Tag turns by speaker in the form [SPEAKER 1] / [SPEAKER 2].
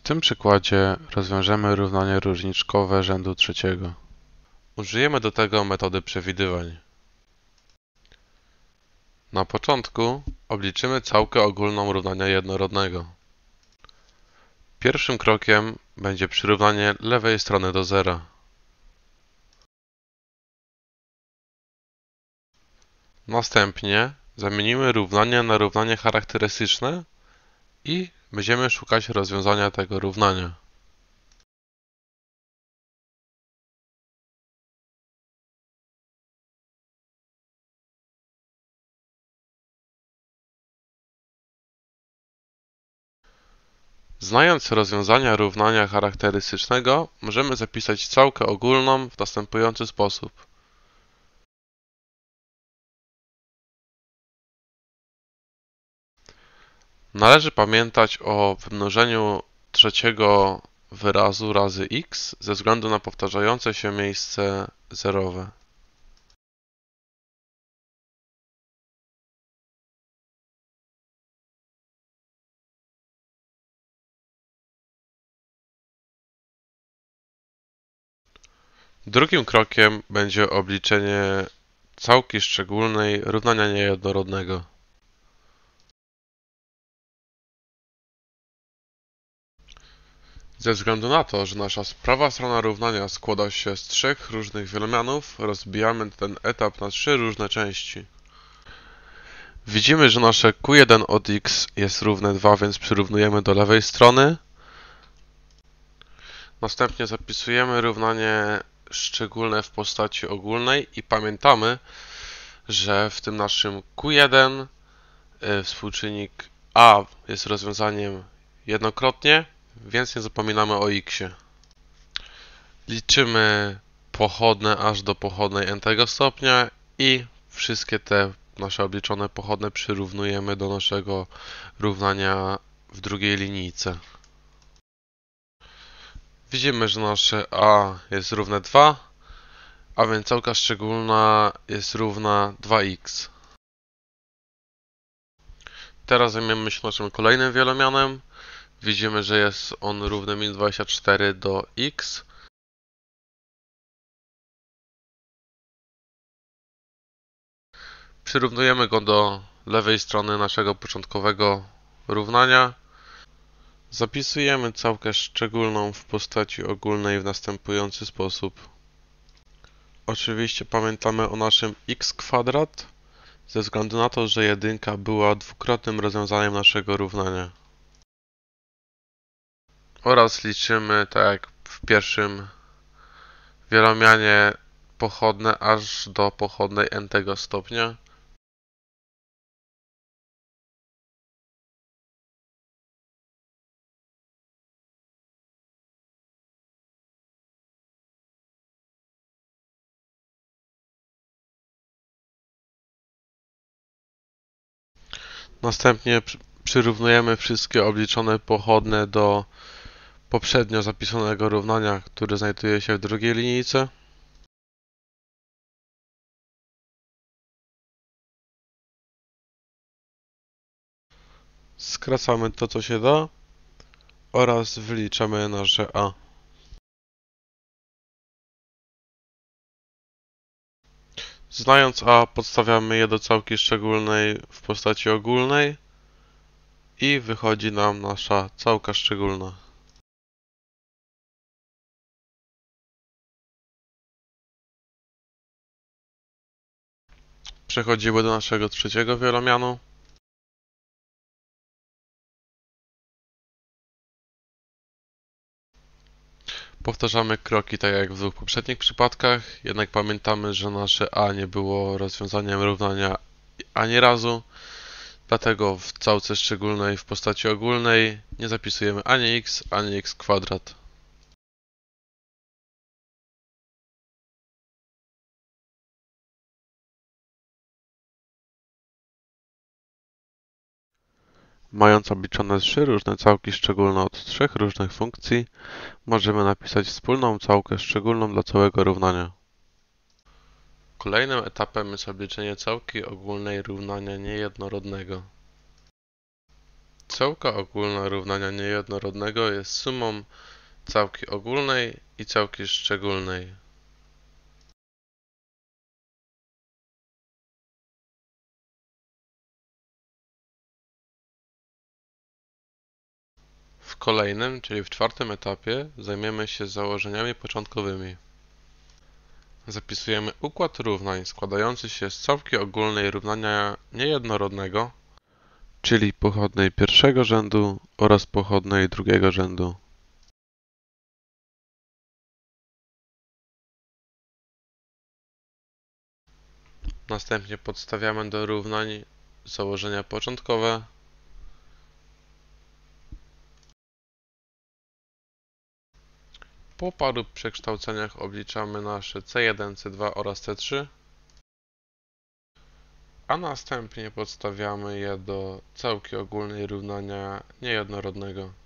[SPEAKER 1] tym przykładzie rozwiążemy równanie różniczkowe rzędu trzeciego. Użyjemy do tego metody przewidywań. Na początku obliczymy całkę ogólną równania jednorodnego. Pierwszym krokiem będzie przyrównanie lewej strony do zera. Następnie zamienimy równanie na równanie charakterystyczne i będziemy szukać rozwiązania tego równania. Znając rozwiązania równania charakterystycznego, możemy zapisać całkę ogólną w następujący sposób. Należy pamiętać o wymnożeniu trzeciego wyrazu razy x ze względu na powtarzające się miejsce zerowe. Drugim krokiem będzie obliczenie całki szczególnej równania niejednorodnego. Ze względu na to, że nasza prawa strona równania składa się z trzech różnych wielomianów, rozbijamy ten etap na trzy różne części. Widzimy, że nasze q1 od x jest równe 2, więc przyrównujemy do lewej strony. Następnie zapisujemy równanie szczególne w postaci ogólnej i pamiętamy, że w tym naszym q1 współczynnik a jest rozwiązaniem jednokrotnie, więc nie zapominamy o x-ie. Liczymy pochodne aż do pochodnej n-tego stopnia i wszystkie te nasze obliczone pochodne przyrównujemy do naszego równania w drugiej linijce. Widzimy, że nasze a jest równe 2, a więc całka szczególna jest równa 2x. Teraz zajmiemy się naszym kolejnym wielomianem. Widzimy, że jest on równy min 24 do x. Przyrównujemy go do lewej strony naszego początkowego równania. Zapisujemy całkę szczególną w postaci ogólnej w następujący sposób. Oczywiście pamiętamy o naszym x², ze względu na to, że jedynka była dwukrotnym rozwiązaniem naszego równania. Oraz liczymy, tak jak w pierwszym wielomianie, pochodne aż do pochodnej n-tego stopnia. Następnie przyrównujemy wszystkie obliczone pochodne do poprzednio zapisanego równania, które znajduje się w drugiej linijce. Skracamy to, co się da oraz wyliczamy nasze a. Znając a, podstawiamy je do całki szczególnej w postaci ogólnej i wychodzi nam nasza całka szczególna. Przechodzimy do naszego trzeciego wielomianu. Powtarzamy kroki tak jak w dwóch poprzednich przypadkach, jednak pamiętamy, że nasze a nie było rozwiązaniem równania ani razu, dlatego w całce szczególnej w postaci ogólnej nie zapisujemy ani x, ani x². Mając obliczone trzy różne całki szczególne od trzech różnych funkcji, możemy napisać wspólną całkę szczególną dla całego równania. Kolejnym etapem jest obliczenie całki ogólnej równania niejednorodnego. Całka ogólna równania niejednorodnego jest sumą całki ogólnej i całki szczególnej. W kolejnym, czyli w czwartym etapie, zajmiemy się założeniami początkowymi. Zapisujemy układ równań składający się z całki ogólnej równania niejednorodnego, czyli pochodnej pierwszego rzędu oraz pochodnej drugiego rzędu. Następnie podstawiamy do równań założenia początkowe. Po paru przekształceniach obliczamy nasze C1, C2 oraz C3, a następnie podstawiamy je do całki ogólnej równania niejednorodnego.